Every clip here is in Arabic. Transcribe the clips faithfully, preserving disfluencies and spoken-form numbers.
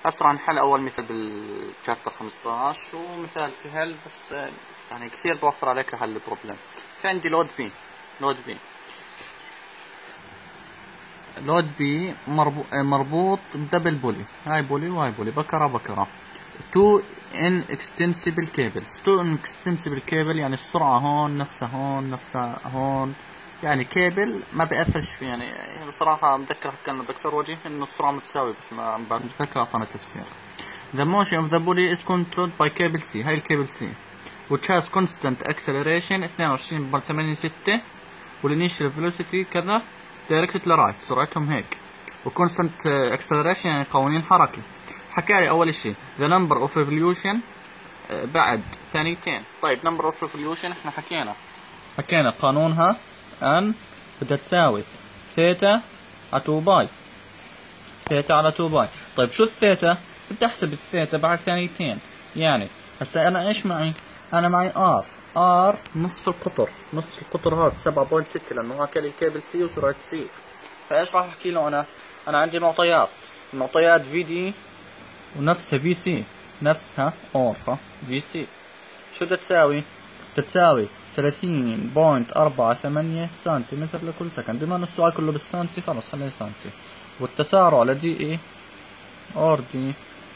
هسه راح نحل اول مثال بالشابتر خمسطعش، ومثال سهل بس يعني كثير بوفر عليك لحل البروبلم. في عندي لود بي لود بي لود بي مربوط بدبل بولي، هاي بولي وهاي بولي، بكرة بكرة. تو ان اكستنسبل كيبلز، تو ان اكستنسبل كيبل يعني السرعة هون نفسها هون نفسها هون، يعني كيبل ما بيأثرش فيه. يعني بصراحة متذكر حكى لنا الدكتور وجيه انه السرعة متساوية، بس ما متذكر اعطانا تفسير. The motion of the body is controlled by cable C، هاي الكيبل C which has constant acceleration اثنين وعشرين فاصلة ثمانية ستة والinitial velocity كذا directed لرايت، سرعتهم هيك. وconstant acceleration يعني قوانين حركة. حكالي أول إشي the number of revolution بعد ثانيتين. طيب number of revolution احنا حكينا حكينا قانونها ان بدها تساوي ثيتا على تو باي، ثيتا على تو باي. طيب شو الثيتا؟ بدي احسب الثيتا بعد ثانيتين. يعني هسا انا ايش معي؟ انا معي ار ار نصف القطر، نصف القطر هذا سبعة فاصلة ستة لانه هكذا الكيبل سي وسرعة سي. فايش راح احكي له انا؟ انا عندي معطيات، المعطيات في دي ونفسها في سي، نفسها اور في سي. شو بدها تساوي؟ بدها تساوي ثلاثين فاصلة أربعة ثمانية سنتيمتر لكل سكند. بما ان السؤال كله بالسنتي خلص خليه سنتي. والتسارع لدي اي اور دي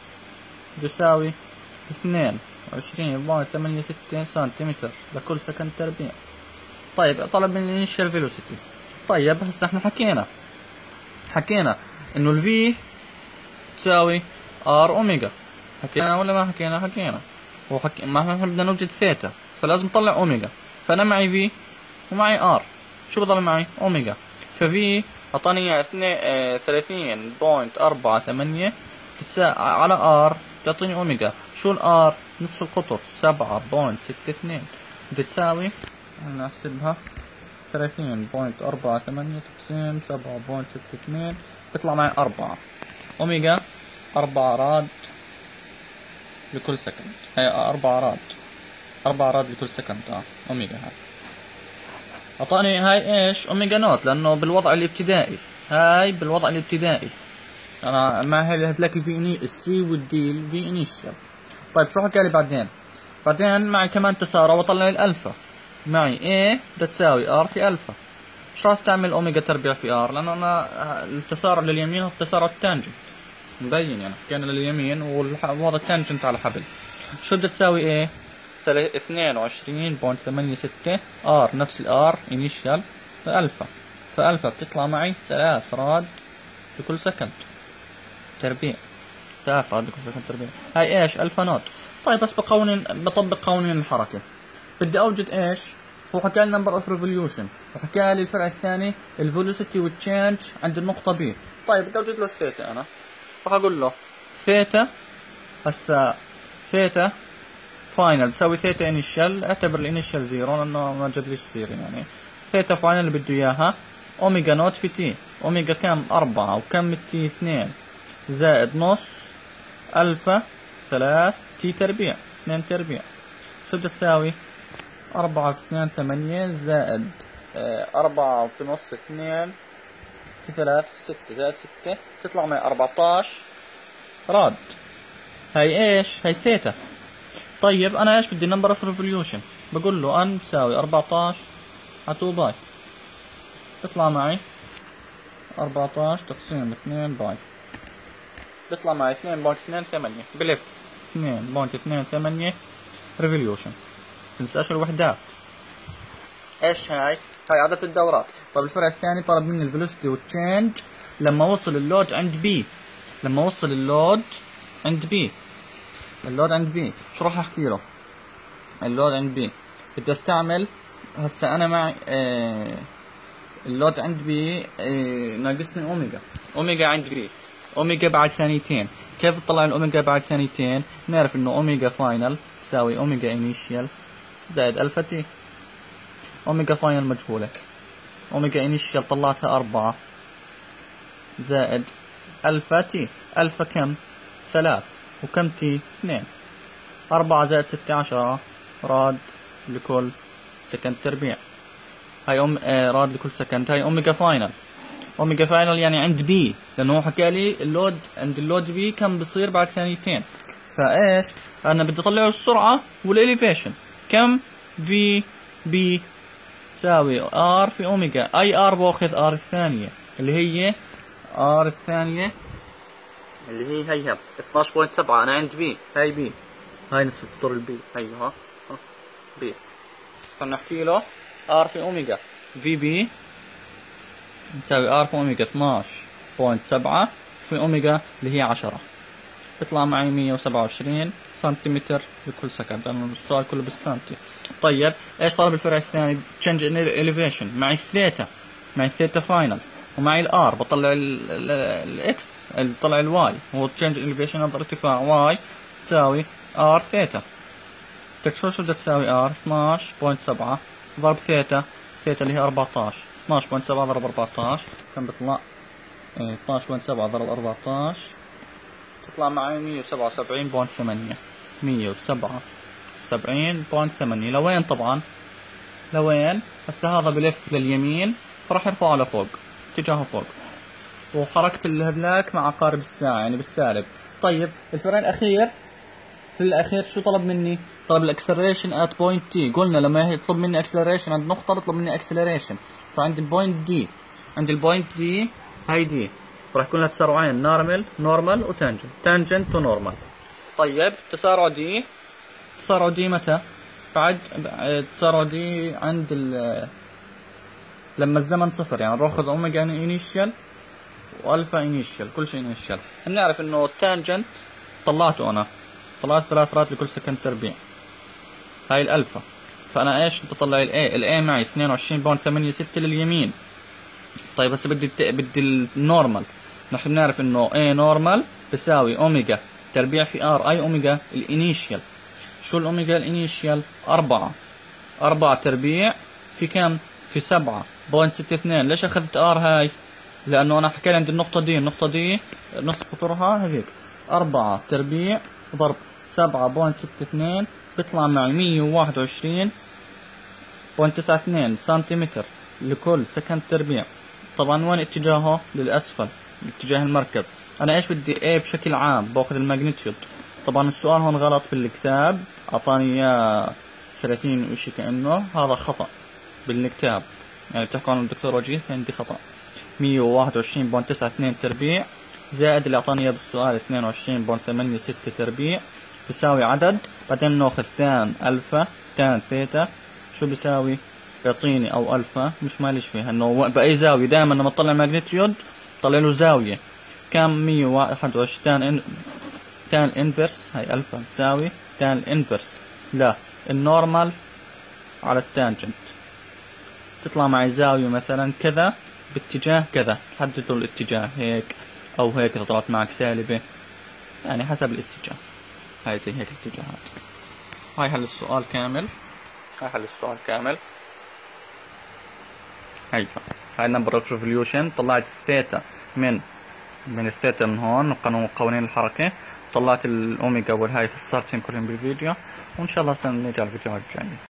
بيساوي اثنين وعشرين فاصلة ثمانية ستة سنتيمتر لكل سكند تربيع. طيب طلب من الانيشال فيلوسيتي. طيب هسه احنا حكينا حكينا انه الفي تساوي ار اوميجا، حكينا ولا ما حكينا؟ حكينا. وحكي ما احنا بدنا نوجد ثيتا فلازم نطلع اوميجا. فانا معي في ومعي ار، شو بضل معي؟ اوميجا. ففي اعطاني اياه ثلاثين فاصلة أربعة ثمانية على ار تعطيني اوميجا. شو الار؟ نصف القطر سبعة فاصلة ستة اثنين، بدها تساوي انا احسبها ثلاثين فاصلة أربعة ثمانية تقسيم سبعة فاصلة ستة اثنين بيطلع معي أربعة. اوميجا أربعة راد لكل سكند، هي أربعة راد أربعة راد لكل سكند. اه اوميجا هاي اعطاني هاي ايش؟ اوميجا نوت، لانه بالوضع الابتدائي، هاي بالوضع الابتدائي انا مع هذلاك الفي اني السي والدي الفي انيشال. طيب شو حكى لي بعدين؟ بعدين معي كمان تسارع وطلع لي الالفا. معي A بدها تساوي R في الفا. مش راح استعمل اوميجا تربيع في R لانه انا التسارع لليمين هو التسارع التانجنت مبين، يعني كان لليمين وهذا التانجنت على حبل. شو بدها تساوي A؟ اثنين وعشرين فاصلة ثمانية ستة R نفس الار انيشال الفا. فالفا بتطلع معي ثلاث راد لكل سكند تربيع، ثلاث راد لكل سكند تربيع. هاي ايش؟ الفا نوت. طيب بس بقوانين بطبق قوانين الحركة. بدي اوجد ايش؟ هو حكى لي نمبر اوف ريفوليوشن، وحكى لي الفرع الثاني الفيلوسيتي والتشينج عند النقطة بي. طيب بدي اوجد له الثيتا. انا راح اقول له ثيتا هسا ثيتا فاينل بتساوي ثيتا انيشال، اعتبر الانيشال زيرو لانه ما جاب ليش زيرو. يعني ثيتا فاينل اللي بده اياها اوميجا نوت في تي. اوميجا كم؟ أربعة، وكم التي؟ اثنين زائد نص الفا ثلاث تي تربيع اثنين تربيع. شو بدها تساوي؟ أربعة في اثنين ثمانية زائد اه أربعة في نص اثنين في ثلاث ستة زائد ستة تطلع معي أربعتاش راد. هاي ايش؟ هاي ثيتا. طيب انا ايش بدي؟ نمبر اوف ريفوليوشن. بقول له ان تساوي أربعتاش على تو باي، تطلع معي أربعتاش تقسيم اثنين باي، بيطلع معي اثنين فاصلة اثنين ثمانية بلف اثنين فاصلة اثنين ثمانية ريفوليوشن. تنساش الوحدات. ايش هاي؟ هاي عدد الدورات. طيب الفرع الثاني طلب مني الفيلوسيتي والتشينج لما وصل اللود عند بي، لما وصل اللود عند بي اللود عند بي. شو راح احكي له؟ اللود عند بي بدي استعمل هسا انا معي آه اللود عند بي آه ناقصني اوميجا. اوميجا عند بي، اوميجا بعد ثانيتين. كيف تطلع الاوميجا بعد ثانيتين؟ نعرف انه اوميجا فاينل تساوي اوميجا انيشيال زائد الفا تي. اوميجا فاينل مجهولة، اوميجا انيشيال طلعتها أربعة زائد الفا تي. الفا كم؟ ثلاث، وكم تي؟ اثنين. أربعة زائد ستة عشرة راد لكل سكند تربيع. هاي أم آه راد لكل سكند. هاي أوميجا فاينل. اوميجا فاينل يعني عند بي، لانه هو حكى لي اللود عند اللود بي كم بصير بعد ثانيتين. فايش انا بدي اطلع السرعه والاليفيشن. كم في بي تساوي ار في اوميجا، اي ار باخذ ار الثانيه اللي هي ار الثانيه اللي هي هيها اثناعش فاصلة سبعة. انا عند بي، هاي بي، هاي نسبة قطر البي، هيها بي. فنحكي له ار في اوميجا في بي تساوي ار في اوميجا اثناعش فاصلة سبعة في اوميجا اللي هي عشرة، بيطلع معي مية وسبعة وعشرين سنتيمتر لكل سكند، لانه السؤال كله بالسنتي. طيب ايش طلب الفرع الثاني؟ تشينج ان اليفيشن. معي الثيتا، معي الثيتا فاينل، ومعي الار، بطلع الاكس، بطلع الواي، هو تشينج اليفيشن نظر ارتفاع واي تساوي ار ثيتا. بدك شو شو بدها تساوي ار؟ اثناعش فاصلة سبعة ضرب ثيتا، ثيتا اللي هي أربعطعش، اثناعش فاصلة سبعة ضرب أربعطعش كم بيطلع؟ اه اثناعش فاصلة سبعة ضرب أربعطعش تطلع معي مية وسبعة وسبعين فاصلة ثمانية، مية وسبعة وسبعين فاصلة ثمانية. لوين طبعا؟ لوين؟ هسه هذا بلف لليمين فراح يرفعه لفوق، اتجاهه فوق، وحركة الهذلاك مع عقارب الساعة يعني بالسالب. طيب الفرع الأخير، في الأخير شو طلب مني؟ طلب الأكسلريشن ات بوينت تي. قلنا لما يطلب مني أكسلريشن عند نقطة بيطلب مني أكسلريشن، فعند البوينت دي، عند البوينت دي هاي دي راح يكون لها تسارعين، نورمال نورمال وتانجنت، تانجنت ونورمال. طيب تسارع دي، تسارع دي متى؟ بعد تسارع دي عند ال لما الزمن صفر، يعني ناخذ اوميجا انيشال والفا انيشال، كل شيء انيشال. بنعرف انه التانجنت طلعته انا، طلعت ثلاث رات لكل سكند تربيع، هاي الالفا. فانا ايش بطلع الاي؟ الاي معي اثنين وعشرين فاصلة ثمانية ستة لليمين. طيب هسه بدي الت... بدي النورمال. نحن بنعرف انه اي نورمال بيساوي اوميجا تربيع في ار اي اوميجا الانيشال. شو الاوميجا الانيشال؟ أربعة، أربعة تربيع في كم؟ في سبعة بوينت ستة اثنين. ليش اخذت ار هاي؟ لانه انا حكيت عند النقطة دي، النقطة دي نص قطرها هذيك، أربعة تربيع ضرب سبعة بوينت ستة اثنين بيطلع معي مية وواحد وعشرين بوينت تسعة اثنين سنتيمتر لكل سكند تربيع. طبعا وين اتجاهه؟ للاسفل، باتجاه المركز. انا ايش بدي؟ ايه بشكل عام باخذ الماجنتيود. طبعا السؤال هون غلط بالكتاب، اعطاني اياه ثلاثين وشي كأنه، هذا خطأ بالكتاب، يعني بتحكوا عن الدكتور وجيه، عندي خطأ. مية وواحد وعشرين فاصلة تسعة اثنين تربيع زائد اللي اعطاني اياه بالسؤال اثنين وعشرين فاصلة ثمانية ستة تربيع بيساوي عدد، بعدين ناخذ تان الفا تان ثيتا شو بيساوي؟ بيعطيني او الفا، مش ماليش فيها انه باي زاويه، دائما لما تطلع ماجنتيود طلع له زاويه. كم؟ مية وواحد وعشرين تان إن... تان انفرس، هاي الفا تساوي تان الانفرس لا النورمال على التانجنت، تطلع معي زاويه مثلا كذا باتجاه كذا، حددوا الاتجاه هيك او هيك اذا طلعت معك سالبه، يعني حسب الاتجاه. هاي زي هيك الاتجاهات. هاي حل السؤال كامل، هاي حل السؤال كامل. هيك هاي النمبر اوف ريفوليوشن، طلعت الثيتا من من الثيتا من هون، قانون قوانين الحركه، طلعت الاوميجا والهاي فسرتهم كلهم بالفيديو، وان شاء الله سنرجع الفيديوهات الجايه.